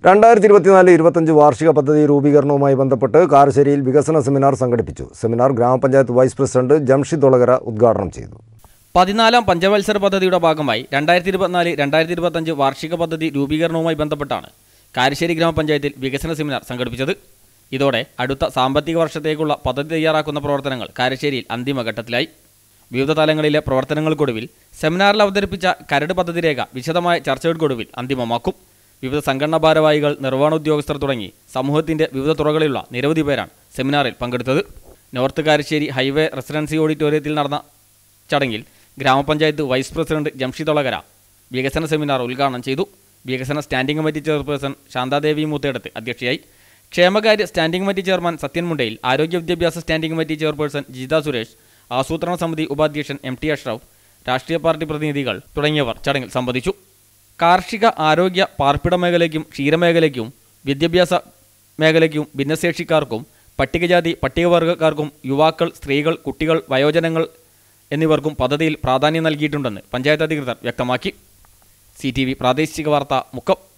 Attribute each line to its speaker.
Speaker 1: 2024-25 വാർഷിക പദ്ധതി രൂപീകരണവുമായി ബന്ധപ്പെട്ട് കാരശ്ശേരിയിൽ വികസന സെമിനാർ സംഘടിപ്പിച്ചു. സെമിനാർ ഗ്രാമപഞ്ചായത്ത് വൈസ് പ്രസിഡന്റ് ജംഷിദ് ഒളകര ഉദ്ഘാടനം ചെയ്തു.
Speaker 2: 14ാം പഞ്ചവത്സര പദ്ധതിയുടെ ഭാഗമായി 2024-2025 വാർഷിക പദ്ധതി രൂപീകരണവുമായി ബന്ധപ്പെട്ടാണ് കാരശ്ശേരി ഗ്രാമപഞ്ചായത്തിൽ വികസന സെമിനാർ സംഘടിപ്പിച്ചത്. ഇതോടെ അടുത്ത സാമ്പത്തിക വർഷത്തേക്കുള്ള പദ്ധതി തയ്യാറാക്കുന്ന പ്രവർത്തനങ്ങൾ കാരശ്ശേരിയിൽ അന്തിമഘട്ടത്തിലായി. വിവിധ തലങ്ങളിലെ പ്രവർത്തനങ്ങൾക്കൊടുവിൽ സെമിനാറിൽ അവതരിപ്പിച്ച കരട് പദ്ധതി രേഖ വിശദമായ ചർച്ചകൾക്കൊടുവിൽ അന്തിമമാക്കും. വിവിധ സംഘടനാ ഭാരവാഹികൾ, നിർവ്വഹണ ഉദ്യോഗസ്ഥർ തുടങ്ങി സമൂഹത്തിന്റെ വിവിധ തുറകളിലുള്ള നിരവധി പേരാണ് സെമിനാറിൽ പങ്കെടുത്തത്. നോർത്ത് കാരശ്ശേരി ഹൈവേ റെസിഡൻസി ഓഡിറ്റോറിയത്തിൽ നടന്ന ചടങ്ങിൽ ഗ്രാമപഞ്ചായത്ത് വൈസ് പ്രസിഡന്റ് ജംഷിദ് ഒളകര വികസന സെമിനാർ ഉദ്ഘാടനം ചെയ്തു. വികസന standing committee chairperson Shanthadevi Moothedath അധ്യക്ഷയായി. ക്ഷേമകാര്യ standing committee chairman Sathyan Mundayil, ആരോഗ്യ വിദ്യാഭ്യാസ standing committee chairperson Jitha Suresh, ആസൂത്രണ സമിതി ഉപാധ്യക്ഷൻ MT അഷ്റഫ്, രാഷ്ട്രീയ പാർട്ടി പ്രതിനിധികൾ തുടങ്ങിയവർ ചടങ്ങിൽ സംബന്ധിച്ചു. കാർഷിക, ആരോഗ്യ, പാർപ്പിട മേഖലയ്ക്കും ക്ഷീരമേഖലയ്ക്കും വിദ്യാഭ്യാസ മേഖലയ്ക്കും ഭിന്നശേഷിക്കാർക്കും പട്ടികജാതി പട്ടികവർഗക്കാർക്കും യുവാക്കൾ, സ്ത്രീകൾ, കുട്ടികൾ, വയോജനങ്ങൾ എന്നിവർക്കും പദ്ധതിയിൽ പ്രാധാന്യം നൽകിയിട്ടുണ്ടെന്ന് പഞ്ചായത്ത് അധികൃതർ വ്യക്തമാക്കി. CTV പ്രാദേശിക വാർത്ത മുക്കം.